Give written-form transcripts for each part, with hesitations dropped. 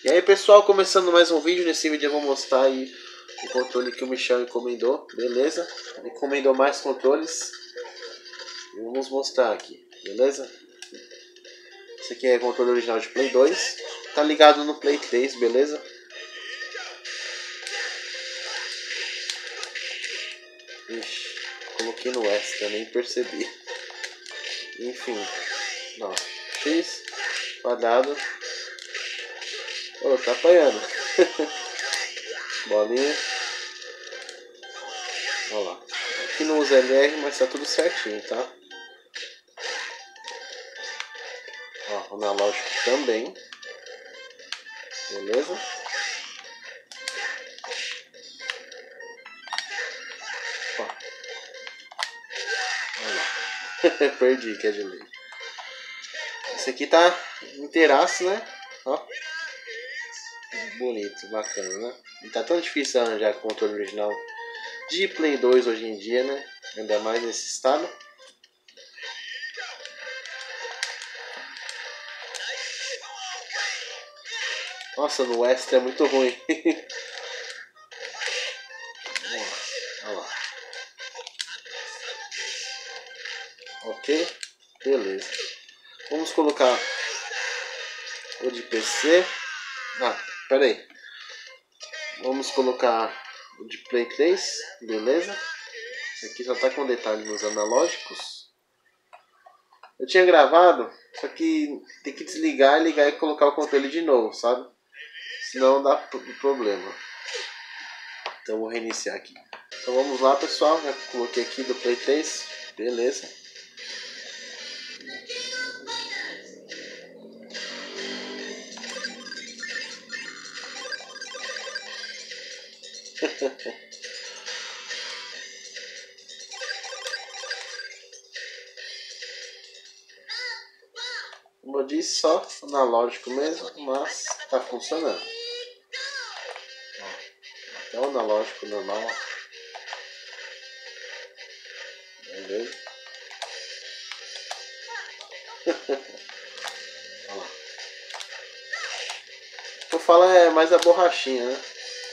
E aí pessoal, começando mais um vídeo. Nesse vídeo eu vou mostrar aí o controle que o Michel encomendou, beleza? Ele encomendou mais controles e vamos mostrar aqui, beleza? Esse aqui é o controle original de Play 2, tá ligado no Play 3, beleza? Ixi, coloquei no extra, nem percebi. Enfim, não, X, quadrado. Oh, tá apanhando. Bolinha. Olha lá. Aqui não usa LR, mas tá tudo certinho, tá? Ó, o analógico também. Beleza? Ó. Olha lá. Perdi, que é de lei. Esse aqui tá inteiraço, né? Ó. Bonito, bacana, né? E tá tão difícil arranjar controle original de Play 2 hoje em dia, né? Ainda mais nesse estado. Nossa, no extra é muito ruim. Olha lá. Ok? Beleza. Vamos colocar o de PC. Ah, pera aí. Vamos colocar o de Play 3. Beleza? Esse aqui já tá com detalhe nos analógicos. Eu tinha gravado, só que tem que desligar, ligar e colocar o controle de novo, sabe? Senão dá problema. Então vou reiniciar aqui. Então vamos lá, pessoal. Já coloquei aqui do Play 3. Beleza. Como eu disse, só analógico mesmo, mas tá funcionando. Ó, até o analógico normal. Beleza? Olha lá. O que eu falo é mais a borrachinha, né?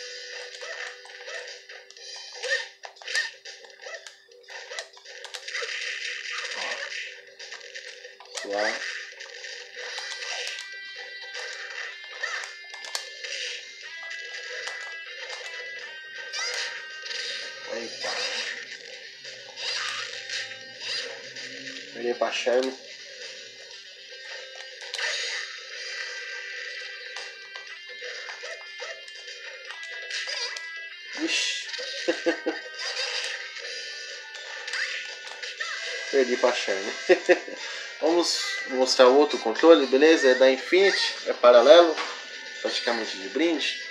Ó. Lá. Eita. Virei pra charme. Ixi. Perdi pra charme. Vamos mostrar o outro controle, beleza? É da Infinity, é paralelo, praticamente de brinde.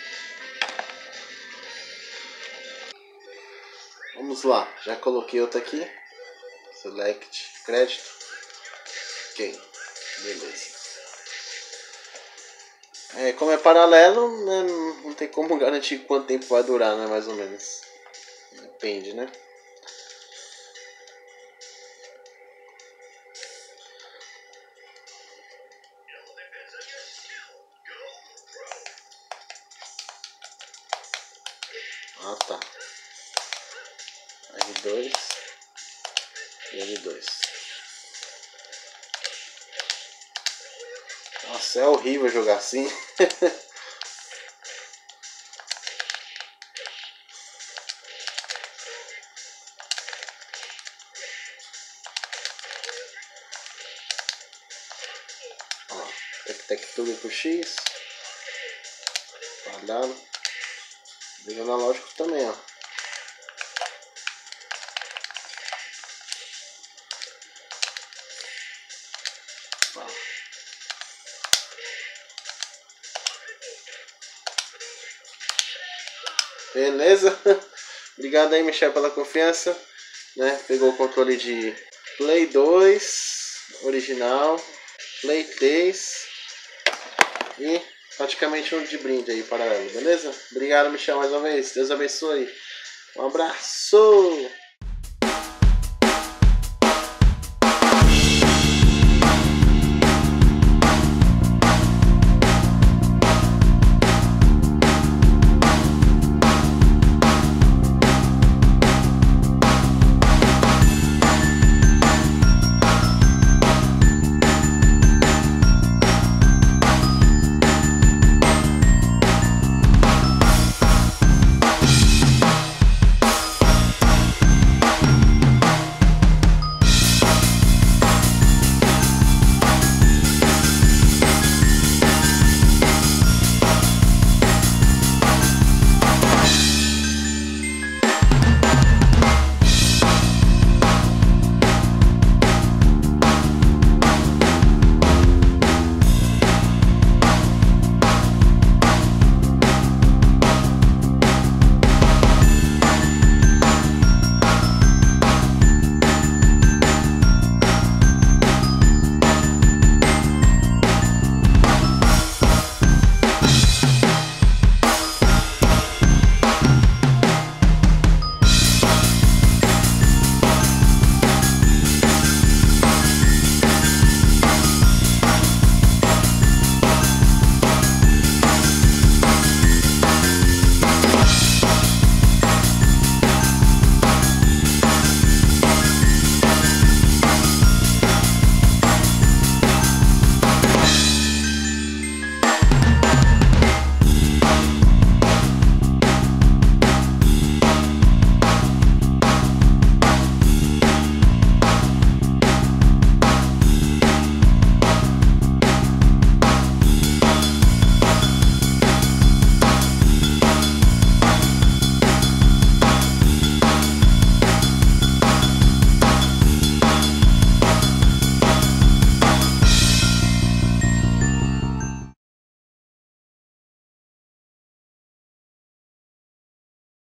Vamos lá, já coloquei outro aqui. Select, crédito. Ok, beleza. Como é paralelo, né, não tem como garantir quanto tempo vai durar, né? Mais ou menos. Depende, né? Ah, tá. R2 e L2. Nossa, é horrível jogar assim. Ó, tec tudo pro X. Quadrado. E o analógico também, ó. Beleza? Obrigado aí, Michel, pela confiança. Né? Pegou o controle de Play 2 original, Play 3 e praticamente um de brinde aí para ela, beleza? Obrigado, Michel, mais uma vez. Deus abençoe. Um abraço!